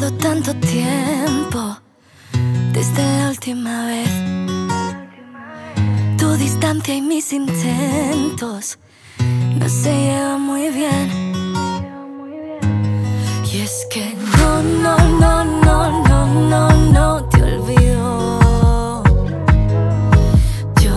pasado tanto tiempo desde la última vez. Tu distancia y mis intentos no se llevan muy bien. Y es que no te olvido. Yo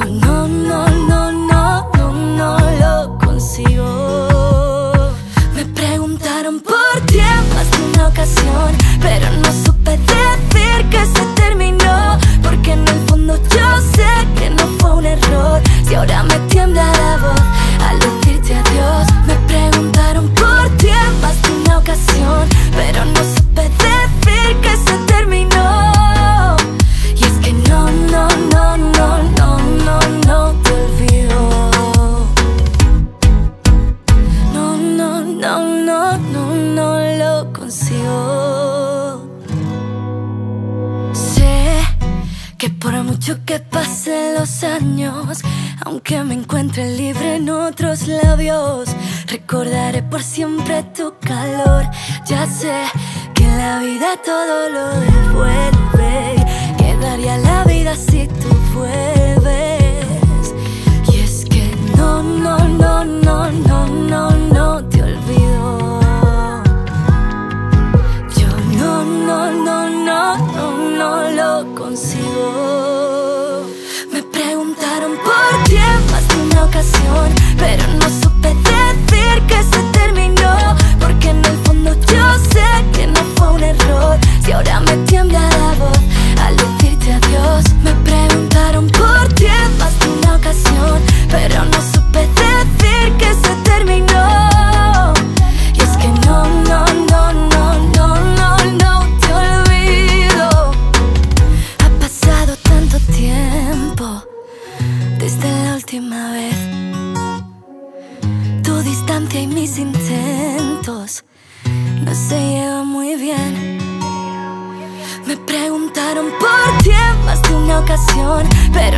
no lo consigo. Me preguntaron por ti en más de una ocasión, pero no supe decir que se terminó, porque en el fondo yo sé que no fue un error. Si ahora me tiembla la voz al decirte adiós. Me preguntaron por ti en más de una ocasión, pero no supe decir que se terminó. Y es que no te olvido. No lo consigo. Sé que por mucho que pasen los años, aunque me encuentre libre en otros labios, recordaré por siempre tu calor. Ya sé que en la vida todo lo devuelve, que daría la vida si tú vuelves. Y es que no te olvido. Yo no lo consigo. Me preguntaron por ti en más de una ocasión, pero no supe decir que se terminó, porque en el fondo yo sé que no fue un error. Si ahora me tiembla la voz al decirte adiós. Me preguntaron por ti en más de una ocasión, pero no supe decir que se terminó. Y es que no te olvido. Ha pasado tanto tiempo desde la última vez. Tu distancia y mis intentos no se llevan muy bien. Me preguntaron por ti en más de una ocasión, pero